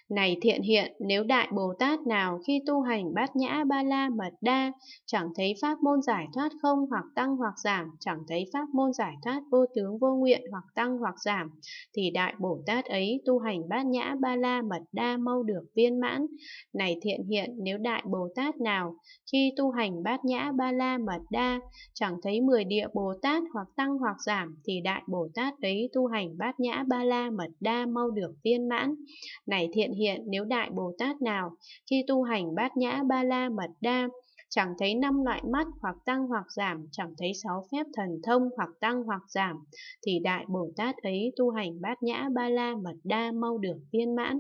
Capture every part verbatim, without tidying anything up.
Này thiện hiện, nếu Đại Bồ Tát nào khi tu hành Bát Nhã Ba La Mật Đa, chẳng thấy pháp môn giải thoát không hoặc tăng hoặc giảm, chẳng thấy pháp môn giải thoát vô tướng vô nguyện hoặc tăng hoặc giảm, thì Đại Bồ Tát ấy tu hành Bát Nhã Ba La Mật Đa mau được viên mãn. Này thiện hiện, nếu Đại Bồ Tát nào khi tu hành Bát Nhã Ba La Mật Đa, chẳng thấy mười địa Bồ Tát hoặc tăng hoặc giảm, thì Đại Bồ Tát ấy tu hành Bát Nhã Ba La Mật Đa mau được viên mãn. Này thiện hiện, nếu Đại Bồ Tát nào khi tu hành Bát Nhã Ba La Mật Đa, chẳng thấy năm loại mắt hoặc tăng hoặc giảm, chẳng thấy sáu phép thần thông hoặc tăng hoặc giảm, thì Đại Bồ Tát ấy tu hành Bát Nhã Ba La Mật Đa mau được viên mãn.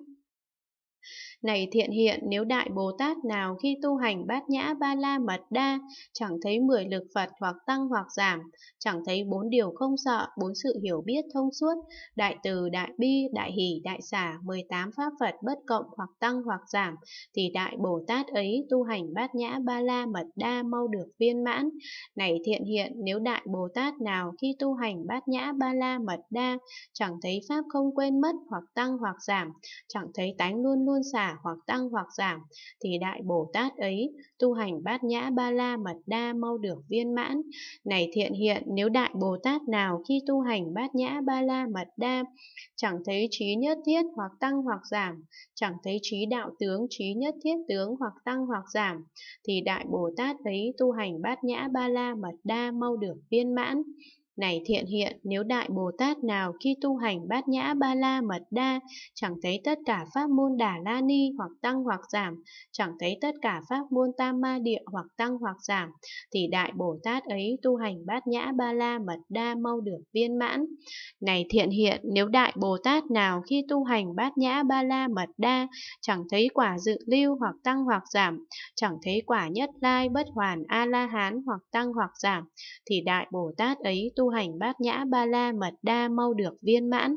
Này thiện hiện, nếu Đại Bồ Tát nào khi tu hành Bát Nhã Ba La Mật Đa, chẳng thấy mười lực Phật hoặc tăng hoặc giảm, chẳng thấy bốn điều không sợ, bốn sự hiểu biết thông suốt, đại từ, đại bi, đại hỷ, đại xả, mười tám pháp Phật bất cộng hoặc tăng hoặc giảm, thì Đại Bồ Tát ấy tu hành Bát Nhã Ba La Mật Đa mau được viên mãn. Này thiện hiện, nếu Đại Bồ Tát nào khi tu hành Bát Nhã Ba La Mật Đa, chẳng thấy pháp không quên mất hoặc tăng hoặc giảm, chẳng thấy tánh luôn luôn xả hoặc tăng hoặc giảm, thì Đại Bồ Tát ấy tu hành Bát Nhã Ba La Mật Đa mau được viên mãn. Này thiện hiện, nếu Đại Bồ Tát nào khi tu hành Bát Nhã Ba La Mật Đa, chẳng thấy trí nhất thiết hoặc tăng hoặc giảm, chẳng thấy trí đạo tướng, trí nhất thiết tướng hoặc tăng hoặc giảm, thì Đại Bồ Tát ấy tu hành Bát Nhã Ba La Mật Đa mau được viên mãn. Này thiện hiện, nếu Đại Bồ Tát nào khi tu hành Bát Nhã Ba La Mật Đa, chẳng thấy tất cả pháp môn Đà La Ni hoặc tăng hoặc giảm, chẳng thấy tất cả pháp môn Tam Ma Địa hoặc tăng hoặc giảm, thì Đại Bồ Tát ấy tu hành Bát Nhã Ba La Mật Đa mau được viên mãn. Này thiện hiện, nếu Đại Bồ Tát nào khi tu hành Bát Nhã Ba La Mật Đa, chẳng thấy quả dự lưu hoặc tăng hoặc giảm, chẳng thấy quả nhất lai bất hoàn A La Hán hoặc tăng hoặc giảm, thì Đại Bồ Tát ấy tu hành Bát Nhã Ba La Mật Đa mau được viên mãn.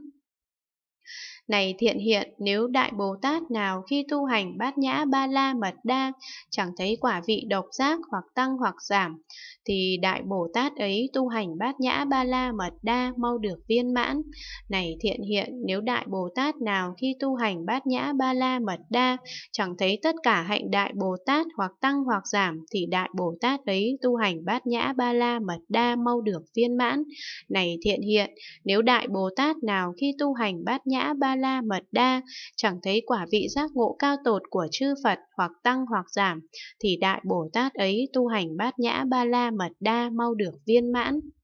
Này thiện hiện, nếu Đại Bồ Tát nào khi tu hành Bát Nhã Ba La Mật Đa, chẳng thấy quả vị độc giác hoặc tăng hoặc giảm, thì Đại Bồ Tát ấy tu hành Bát Nhã Ba La Mật Đa mau được viên mãn. Này thiện hiện, nếu Đại Bồ Tát nào khi tu hành Bát Nhã Ba La Mật Đa, chẳng thấy tất cả hạnh Đại Bồ Tát hoặc tăng hoặc giảm, thì Đại Bồ Tát ấy tu hành Bát Nhã Ba La Mật Đa mau được viên mãn. Này thiện hiện, nếu Đại Bồ Tát nào khi tu hành Bát Nhã Ba La Mật Đa, chẳng thấy quả vị giác ngộ cao tột của chư Phật hoặc tăng hoặc giảm, thì Đại Bồ Tát ấy tu hành Bát Nhã Ba La Mật Đa mau được viên mãn.